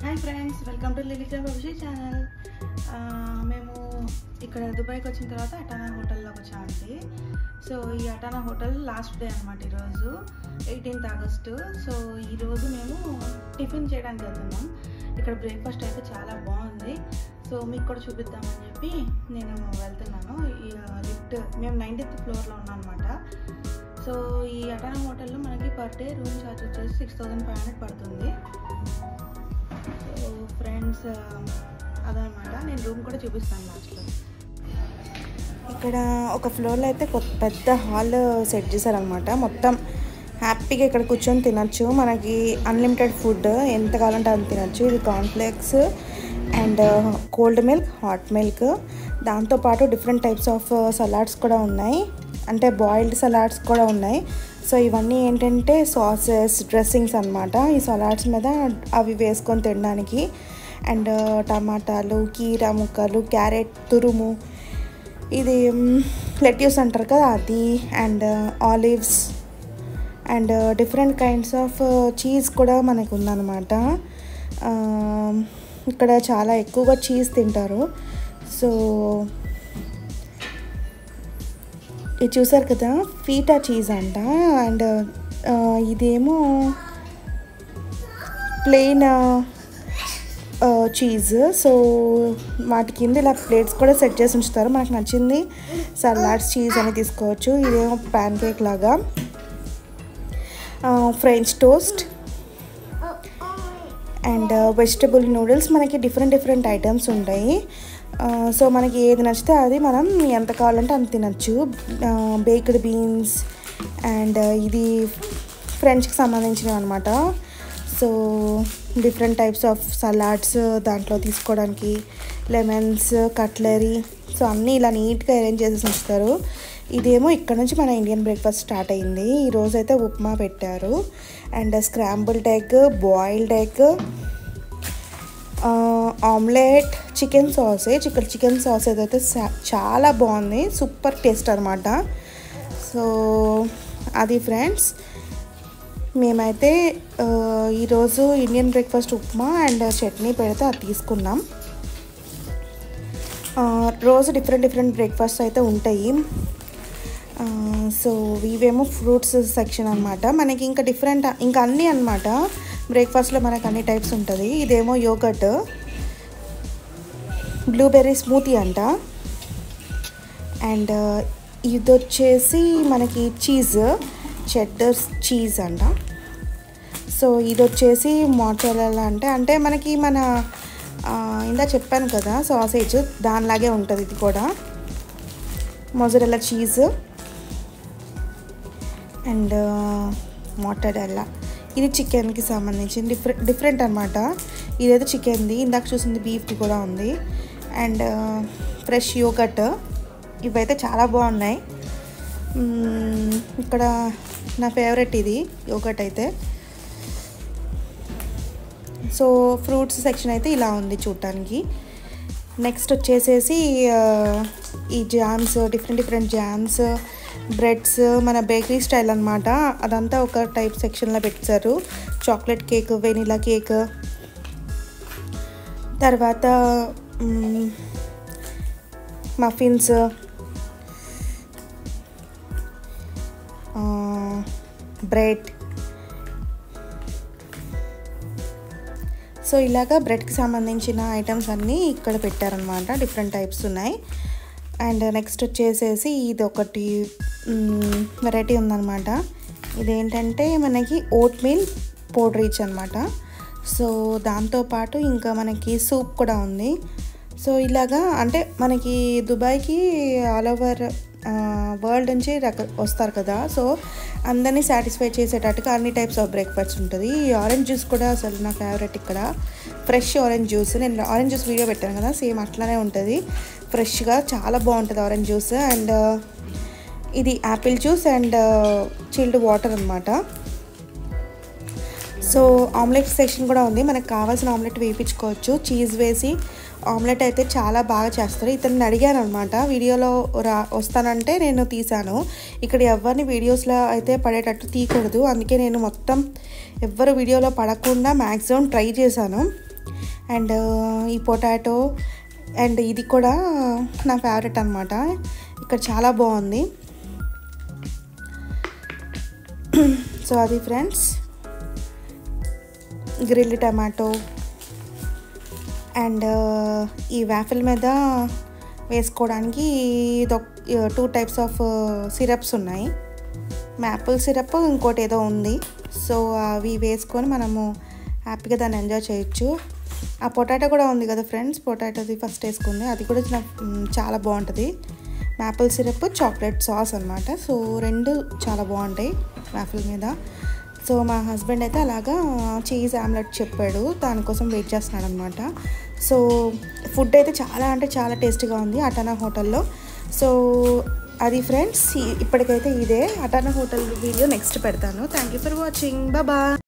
Hi friends, welcome to Lilika Babji channel. మేము ఇక్కడ దుబాయ్కి వచ్చిన తర్వాత అటానా హోటల్లోకి వచ్చామండి. సో ఈ అటానా హోటల్ లాస్ట్ డే అనమాట, ఈరోజు 18th ఆగస్టు. సో ఈరోజు మేము టిఫిన్ చేయడానికి వెళ్తున్నాం. ఇక్కడ బ్రేక్ఫాస్ట్ అయితే చాలా బాగుంది. సో మీకు కూడా చూపిద్దామని చెప్పి నేను వెళ్తున్నాను. ఈ లిఫ్ట్ మేము 90th ఫ్లోర్లో ఉన్నాం అనమాట. సో ఈ అటానా హోటల్లో మనకి పర్ డే రూమ్ ఛార్జ్ వచ్చేసి 6500 పడుతుంది. సో ఫ్రెండ్స్, అదనమాట. నేను రూమ్ కూడా చూపిస్తాను లాస్ట్లో. ఇక్కడ ఒక ఫ్లోర్లో అయితే పెద్ద హాల్ సెట్ చేశారనమాట. మొత్తం హ్యాపీగా ఇక్కడ కూర్చొని తినచ్చు. మనకి అన్లిమిటెడ్ ఫుడ్ ఎంత కావాలంటే అంత తినచ్చు. ఇది cornflakes and cold milk, hot milk, దాంతోపాటు డిఫరెంట్ టైప్స్ ఆఫ్ సలాడ్స్ కూడా ఉన్నాయి. అంటే బాయిల్డ్ సలాడ్స్ కూడా ఉన్నాయి. సో ఇవన్నీ ఏంటంటే సాసెస్, డ్రెస్సింగ్స్ అనమాట. ఈ సలాడ్స్ మీద అవి వేసుకొని తినడానికి. అండ్ టమాటాలు, కీరా ముక్కలు, క్యారెట్ తురుము, ఇది లెట్యూస్ అంటారు కదా అది, and olives and different kinds of cheese కూడా మనకు ఉందన్నమాట. ఇక్కడ చాలా ఎక్కువగా చీజ్ తింటారు. సో ఇది చూసారు కదా, ఫీటా చీజ్ అంట. అండ్ ఇదేమో ప్లెయిన్ చీజ్. సో వాటి కింద ఇలా ప్లేట్స్ కూడా సెట్ చేసి ఉంచుతారు. మనకు నచ్చింది సలాడ్స్ చీజ్ అని తీసుకోవచ్చు. ఇదేమో ప్యాన్ కేక్ లాగా. French toast and vegetable noodles, మనకి డిఫరెంట్ ఐటమ్స్ ఉంటాయి. సో మనకి ఏది నచ్చితే అది మనం ఎంత కావాలంటే అంత తినచ్చు. బేక్డ్ బీన్స్ అండ్ ఇది ఫ్రెంచ్కి సంబంధించినవి అనమాట. So different types of salads దాంట్లో తీసుకోవడానికి, లెమన్స్, కట్లరీ, సో అన్నీ ఇలా నీట్గా అరేంజ్ చేసి ఉంచుతారు. ఇదేమో ఇక్కడ నుంచి మన ఇండియన్ బ్రేక్ఫాస్ట్ స్టార్ట్ అయింది. ఈరోజు అయితే ఉప్మా పెట్టారు. And scrambled egg, boiled egg, omelette, chicken sausage. ఇక్కడ చికెన్ సాసేజ్ అయితే చాలా బాగుంది, సూపర్ టేస్ట్ అనమాట. సో అది ఫ్రెండ్స్, మేమైతే ఈరోజు Indian breakfast upma and chutney పెడితే అది తీసుకున్నాం. రోజు డిఫరెంట్ బ్రేక్ఫాస్ట్ అయితే ఉంటాయి. సో ఇవేమో ఫ్రూట్స్ సెక్షన్ అనమాట. మనకి ఇంకా అన్నీ అనమాట. బ్రేక్ఫాస్ట్లో మనకు అన్ని టైప్స్ ఉంటుంది. ఇదేమో యోగర్ట్, బ్లూబెర్రీ స్మూతీ అంట. అండ్ ఇది వచ్చేసి మనకి చీజ్, చెడ్డర్ చీజ్ అంట. సో ఇది వచ్చేసి మోజరెల్లా అంటే మనకి ఇందా చెప్పాను కదా సాసేజ్, దానిలాగే ఉంటుంది ఇది కూడా. మోజరెల్లా చీజ్ అండ్ మోటరెల్లా. ఇది చికెన్కి సంబంధించింది, డిఫరెంట్ అనమాట. ఇదైతే చికెన్ది, ఇందాక చూసింది బీఫ్ది కూడా ఉంది. అండ్ ఫ్రెష్ యోగర్ట్, ఇవైతే చాలా బాగున్నాయి. ఇక్కడ నా ఫేవరెట్ ఇది యోగర్ట్ అయితే. సో ఫ్రూట్స్ సెక్షన్ అయితే ఇలా ఉంది చూడటానికి. నెక్స్ట్ వచ్చేసేసి ఈ జామ్స్, డిఫరెంట్ జామ్స్, బ్రెడ్స్, మన బేకరీ స్టైల్ అనమాట. అదంతా ఒక టైప్ సెక్షన్లో పెట్టారు. చాక్లెట్ కేక్, వెనిలా కేక్, తర్వాత మఫిన్స్, బ్రెడ్. సో ఇలాగా బ్రెడ్కి సంబంధించిన ఐటమ్స్ అన్నీ ఇక్కడ పెట్టారనమాట. డిఫరెంట్ టైప్స్ ఉన్నాయి. అండ్ నెక్స్ట్ వచ్చేసేసి ఇది ఒకటి వెరైటీ ఉందన్నమాట. ఇదేంటంటే మనకి ఓట్ మీల్ పోర్రీచ్ అనమాట. సో దాంతోపాటు ఇంకా మనకి సూప్ కూడా ఉంది. సో ఇలాగా అంటే మనకి దుబాయ్కి ఆల్ ఓవర్ వరల్డ్ నుంచి వస్తారు కదా. సో అందరినీ సాటిస్ఫై చేసేటట్టుగా అన్ని టైప్స్ ఆఫ్ బ్రేక్ఫాస్ట్ ఉంటుంది. ఈ ఆరెంజ్ జ్యూస్ కూడా అసలు నా ఫేవరెట్. ఇక్కడ ఫ్రెష్ ఆరెంజ్ జ్యూస్, నేను ఆరెంజ్ జ్యూస్ వీడియో పెట్టాను కదా, సేమ్ అట్లానే ఉంటుంది. ఫ్రెష్గా చాలా బాగుంటుంది ఆరెంజ్ జ్యూస్. అండ్ ఇది apple juice and chilled water అనమాట. సో ఆమ్లెట్ సెక్షన్ కూడా ఉంది. మనకు కావాల్సిన ఆమ్లెట్ వేయించుకోవచ్చు. చీజ్ వేసి ఆమ్లెట్ అయితే చాలా బాగా చేస్తారు. ఇతన్ని అడిగాను అనమాట, వీడియోలో వస్తానంటే నేను తీసాను. ఇక్కడ ఎవరిని వీడియోస్లో అయితే పడేటట్టు తీయకూడదు, అందుకే నేను మొత్తం ఎవ్వరు వీడియోలో పడకుండా మ్యాక్సిమం ట్రై చేశాను. అండ్ ఈ పొటాటో అండ్ ఇది కూడా నా ఫేవరెట్ అనమాట. ఇక్కడ చాలా బాగుంది. సో అది ఫ్రెండ్స్, గ్రిల్ టమాటో అండ్ ఈ వాఫిల్ మీద వేసుకోవడానికి 2 టైప్స్ ఆఫ్ సిరప్స్ ఉన్నాయి. మ్యాపుల్ సిరప్, ఇంకోటి ఏదో ఉంది. సో అవి వేసుకొని మనము హ్యాపీగా దాన్ని ఎంజాయ్ చేయొచ్చు. ఆ పొటాటో కూడా ఉంది కదా ఫ్రెండ్స్, పొటాటోది ఫస్ట్ వేసుకుంది, అది కూడా చాలా బాగుంటుంది. మ్యాపుల్ సిరప్, చాక్లెట్ సాస్ అనమాట. సో 2 చాలా బాగుంటాయి వాఫిల్ మీద. సో మా హస్బెండ్ అయితే అలాగా చీజ్ ఆమ్లెట్ చెప్పాడు, దానికోసం వెయిట్ చేస్తున్నాడు అనమాట. సో ఫుడ్ అయితే చాలా అంటే చాలా టేస్టీగా ఉంది అటానా హోటల్లో. సో అది ఫ్రెండ్స్, ఇప్పటికైతే ఇదే అటానా హోటల్ వీడియో నెక్స్ట్ పెడతాను. Thank you for watching. Bye.